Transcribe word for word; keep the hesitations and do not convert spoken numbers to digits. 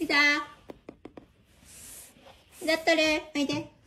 いざ。だったれ、おいで。